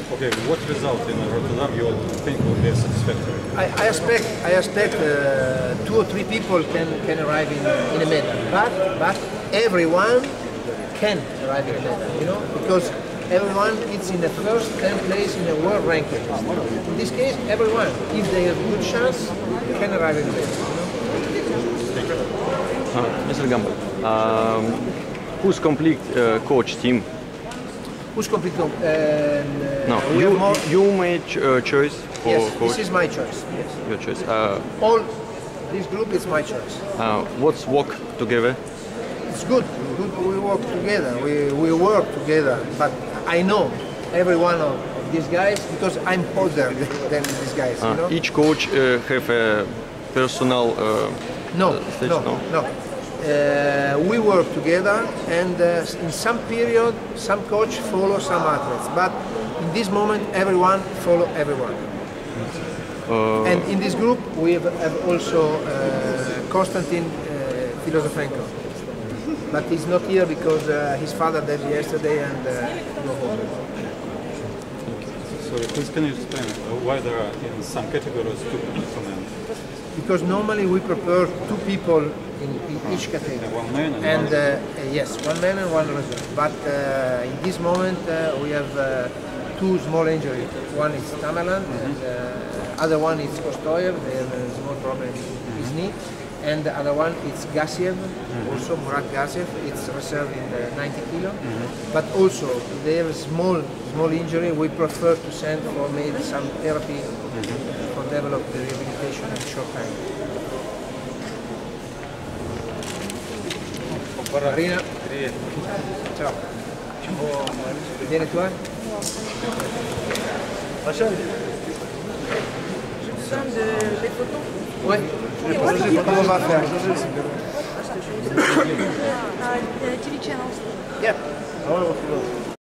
Okay, what result in Rotterdam you think will be satisfactory? I expect 2 or 3 people can arrive in a medal, but everyone can arrive in a medal, you know, because everyone is in the first 10 place in the world ranking. In this case, everyone, if they have good chance, can arrive in a medal. Mr. Gamble, who's complete coach team? Who's complete? No, you made choice for yes, coach. this is my choice. Yes. Your choice. All this group is my choice. What's work together? It's good. We work together. We work together. But I know every one of these guys because I'm older than these guys. You know? Each coach have a personal stage, no. We work together, and in some period, some coach follow some athletes. But in this moment, everyone follow everyone. And in this group, we have also Konstantin Filozofenko. But he's not here because his father died yesterday and go home. So please can you explain why there are in some categories 2 men? Because normally we prepare 2 people in each category. One man and yes, 1 man and 1 reserve. But in this moment we have 2 small injuries. One is Tamerlan, and other one is Kostoyev. They have a small problem in his knee. And the other one is Gassiev, also Murat Gassiev. It's reserved in the 90 kilo. But also they have a small injury. We prefer to send for maybe some therapy for develop the rehabilitation in short time. Marina, ciao. Vieni tu? Des photos? Oui. On va faire. TV channels. Yeah.